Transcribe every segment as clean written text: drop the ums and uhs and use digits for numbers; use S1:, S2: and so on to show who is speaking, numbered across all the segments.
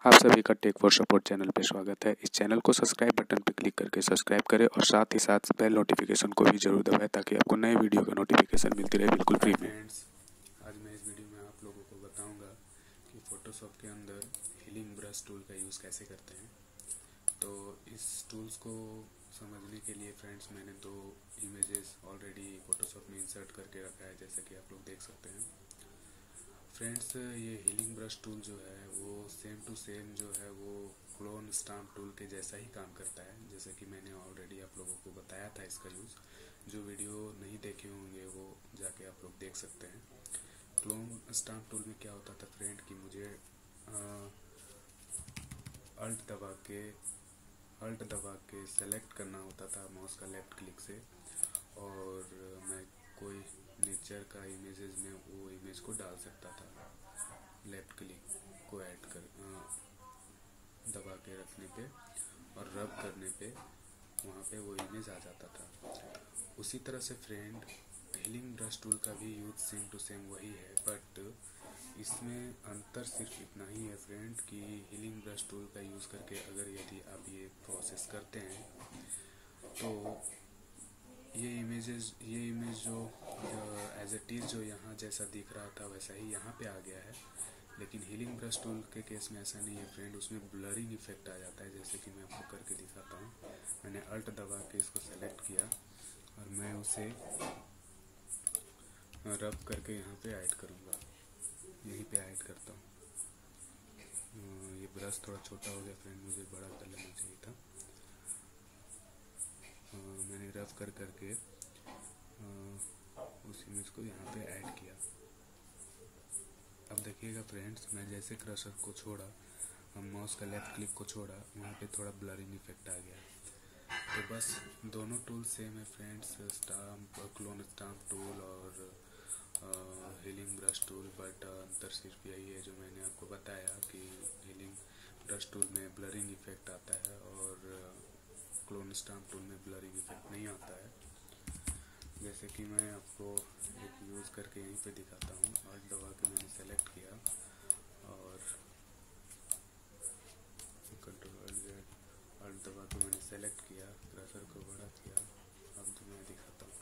S1: आप सभी का टेक फॉर सपोर्ट चैनल पे स्वागत है। इस चैनल को सब्सक्राइब बटन पर क्लिक करके सब्सक्राइब करें और साथ ही साथ बेल नोटिफिकेशन को भी जरूर दबाएं ताकि आपको नए वीडियो का नोटिफिकेशन मिलती रहे बिल्कुल फ्री में।
S2: फ्रेंड्स, आज मैं इस वीडियो में आप लोगों को बताऊंगा कि फोटोशॉप के अंदर हीलिंग ब्रश टूल का यूज़ कैसे करते हैं। तो इस टूल्स को समझने के लिए फ्रेंड्स मैंने दो इमेजेस ऑलरेडी फोटोशॉप में इंसर्ट करके रखा है, जैसे कि आप लोग देख सकते हैं। फ्रेंड्स, ये हीलिंग ब्रश टूल जो है वो सेम टू सेम जो है वो क्लोन स्टाम्प टूल के जैसा ही काम करता है, जैसे कि मैंने ऑलरेडी आप लोगों को बताया था इसका यूज़। जो वीडियो नहीं देखे होंगे वो जाके आप लोग देख सकते हैं। क्लोन स्टाम्प टूल में क्या होता था फ्रेंड कि मुझे अल्ट दबा के सेलेक्ट करना होता था माउस का लेफ्ट क्लिक से, और मैं कोई नेचर का इमेजेस में वो इमेज को डाल सकता था। लेफ्ट क्लिक को ऐड कर दबा के रखने पे और रब करने पे वहाँ पे वो इमेज आ जाता था। उसी तरह से फ्रेंड हीलिंग ब्रश टूल का भी यूज सेम टू सेम वही है, बट इसमें अंतर सिर्फ इतना ही है फ्रेंड कि हीलिंग ब्रश टूल का यूज़ करके अगर यदि आप ये प्रोसेस करते हैं तो ये इमेज जो एज इट इज़ जो यहाँ जैसा दिख रहा था वैसा ही यहाँ पे आ गया है। लेकिन हीलिंग ब्रश टूल के केस में ऐसा नहीं है फ्रेंड, उसमें ब्लरिंग इफेक्ट आ जाता है, जैसे कि मैं आपको करके दिखाता हूँ। मैंने अल्ट दबा के इसको सेलेक्ट किया और मैं उसे रब करके यहाँ पे ऐड करूँगा, यहीं पे ऐड करता हूँ। ये ब्रश थोड़ा छोटा हो गया फ्रेंड, मुझे बड़ा कर लेना चाहिए था। मैंने रब करके उस इमेज को यहाँ पे ऐड किया। अब देखिएगा फ्रेंड्स, मैं जैसे क्रशर को छोड़ा, हम माउस का लेफ्ट क्लिक को छोड़ा, वहाँ पे थोड़ा ब्लरिंग इफेक्ट आ गया। तो बस दोनों टूल सेम है फ्रेंड्स, क्लोन स्टाम्प टूल और हीलिंग ब्रश टूल, बट अंतर सिर्फ यही है जो मैंने आपको बताया कि हीलिंग ब्रश टूल में ब्लरिंग इफेक्ट आता है और क्लोन स्टाम्प टूल में ब्लरिंग इफेक्ट नहीं आता है। जैसे कि मैं आपको एक यूज़ करके यहीं पे दिखाता हूँ। अल्ट दबा के मैंने सेलेक्ट किया और अल्ट दबा के मैंने सेलेक्ट किया, क्रशर को बड़ा किया। अब जो मैं दिखाता हूँ,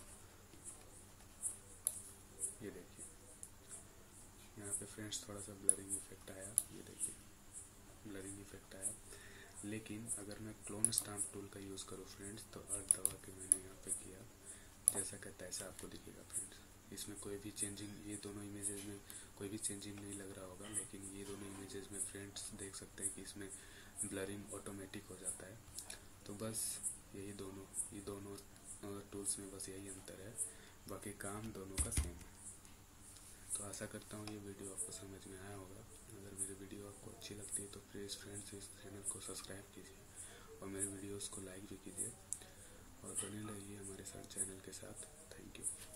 S2: ये देखिए यहाँ पे फ्रेंड्स थोड़ा सा ब्लरिंग इफेक्ट आया, ये देखिए ब्लरिंग इफेक्ट आया। लेकिन अगर मैं क्लोन स्टाम्प टूल का यूज़ करूँ फ्रेंड्स तो अल्ट दबा के मैंने यहाँ पे किया, जैसा कि तैसा आपको दिखेगा फ्रेंड्स। इसमें कोई भी चेंजिंग, ये दोनों इमेजेस में कोई भी चेंजिंग नहीं लग रहा होगा, लेकिन ये दोनों इमेजेस में फ्रेंड्स देख सकते हैं कि इसमें ब्लरिंग ऑटोमेटिक हो जाता है। तो बस ये दोनों टूल्स में बस यही अंतर है, बाकी काम दोनों का सेम है। तो आशा करता हूँ ये वीडियो आपको समझ में आया होगा। अगर मेरी वीडियो आपको अच्छी लगती है तो प्लीज़ फ्रेंड्स इस चैनल को सब्सक्राइब कीजिए और मेरे वीडियोस को लाइक भी कीजिए और बने रहिए हमारे साथ चैनल के साथ। Thank you.